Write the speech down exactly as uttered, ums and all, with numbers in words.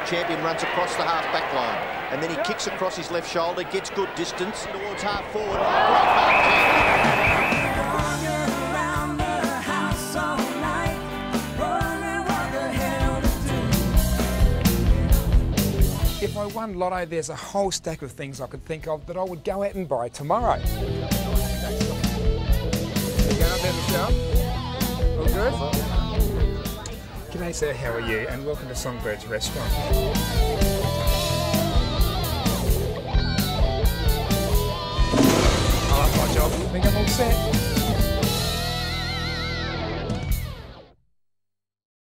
champion runs across the half-back line. And then he kicks across his left shoulder, gets good distance towards half forward. Great mark, If I won Lotto, there's a whole stack of things I could think of that I would go out and buy tomorrow. You going up there, Michelle? All good? G'day, sir, how are you? And welcome to Songbird's restaurant. I like my job. I think I'm all set.